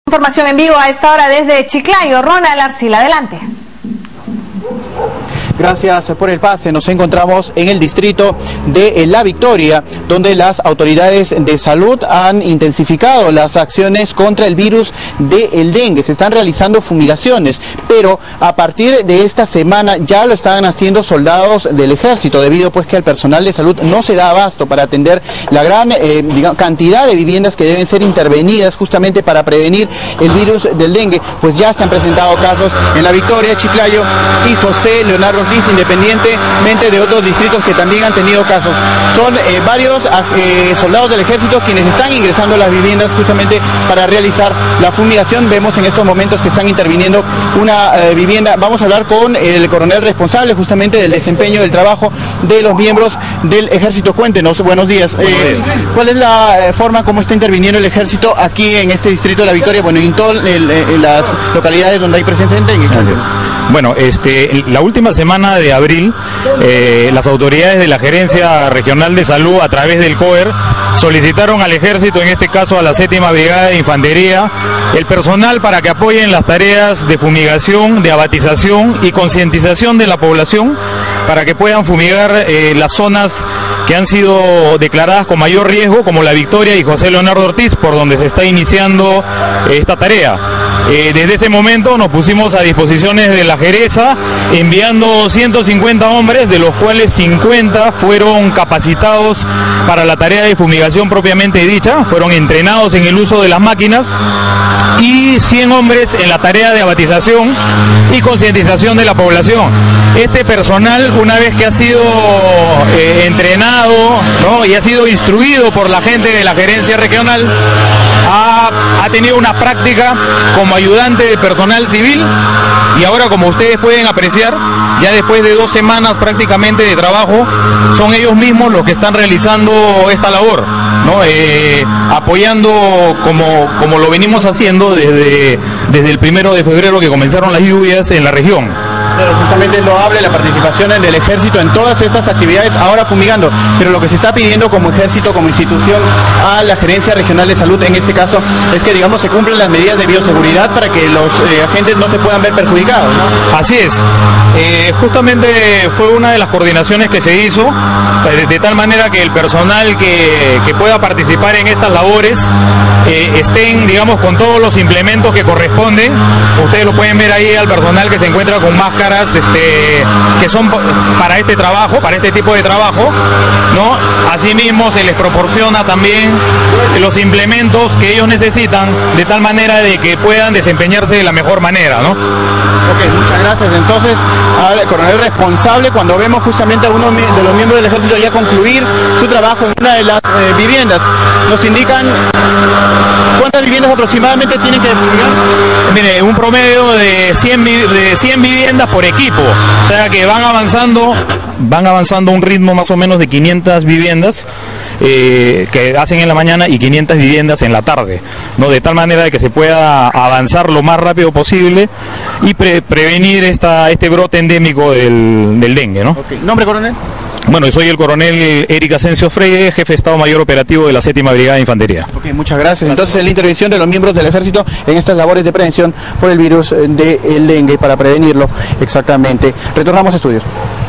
Información en vivo a esta hora desde Chiclayo. Ronald Arcila, adelante. Gracias por el pase. Nos encontramos en el distrito de La Victoria, donde las autoridades de salud han intensificado las acciones contra el virus del dengue. Se están realizando fumigaciones, pero a partir de esta semana ya lo están haciendo soldados del ejército, debido pues que al personal de salud no se da abasto para atender la gran cantidad de viviendas que deben ser intervenidas justamente para prevenir el virus del dengue. Pues ya se han presentado casos en La Victoria, Chiclayo y José Leonardo, independientemente de otros distritos que también han tenido casos. Son varios soldados del ejército quienes están ingresando a las viviendas justamente para realizar la fumigación. Vemos en estos momentos que están interviniendo una vivienda. Vamos a hablar con el coronel responsable justamente del desempeño del trabajo de los miembros del ejército. Cuéntenos, buenos días. ¿Cuál es la forma como está interviniendo el ejército aquí en este distrito de La Victoria, bueno, en todas las localidades donde hay presencia en dengue? Bueno, la última semana de abril, las autoridades de la Gerencia Regional de Salud, a través del COER, solicitaron al Ejército, en este caso a la 7ª Brigada de Infantería, el personal para que apoyen las tareas de fumigación, de abatización y concientización de la población, para que puedan fumigar las zonas que han sido declaradas con mayor riesgo, como La Victoria y José Leonardo Ortiz, por donde se está iniciando esta tarea. Desde ese momento nos pusimos a disposiciones de la Geresa, enviando 150 hombres, de los cuales 50 fueron capacitados para la tarea de fumigación propiamente dicha, fueron entrenados en el uso de las máquinas, y 100 hombres en la tarea de abatización y concientización de la población. Este personal, una vez que ha sido entrenado, ¿no?, y ha sido instruido por la gente de la Gerencia Regional, ha tenido una práctica como ayudante de personal civil, y ahora, como ustedes pueden apreciar, ya después de 2 semanas prácticamente de trabajo, son ellos mismos los que están realizando esta labor, ¿no? Apoyando como lo venimos haciendo desde el 1 de febrero, que comenzaron las lluvias en la región. Pero justamente lo habla la participación del ejército en todas estas actividades, ahora fumigando, pero lo que se está pidiendo como ejército, como institución, a la Gerencia Regional de Salud en este caso, es que, digamos, se cumplan las medidas de bioseguridad para que los agentes no se puedan ver perjudicados, ¿no? Así es. Justamente fue una de las coordinaciones que se hizo, de tal manera que el personal que pueda participar en estas labores estén, digamos, con todos los implementos que corresponden. Ustedes lo pueden ver ahí al personal que se encuentra con máscaras que son para este trabajo, para este tipo de trabajo, ¿no? Asimismo se les proporciona también los implementos que ellos necesitan, de tal manera de que puedan desempeñarse de la mejor manera, ¿no? Ok, muchas gracias. Entonces, al coronel responsable, cuando vemos justamente a uno de los miembros del ejército ya concluir su trabajo en una de las viviendas, nos indican cuántas viviendas aproximadamente tienen que fumigar. Mire, un promedio de 100 viviendas por equipo, o sea que van avanzando a un ritmo más o menos de 500 viviendas que hacen en la mañana y 500 viviendas en la tarde, ¿no? De tal manera de que se pueda avanzar lo más rápido posible y prevenir este brote endémico del dengue, ¿no? Okay. ¿Nombre, coronel? Bueno, soy el coronel Eric Asensio Freire, jefe de Estado Mayor Operativo de la 7ª Brigada de Infantería. Ok, muchas gracias. Entonces, en la intervención de los miembros del ejército en estas labores de prevención por el virus del dengue, para prevenirlo exactamente. Retornamos a estudios.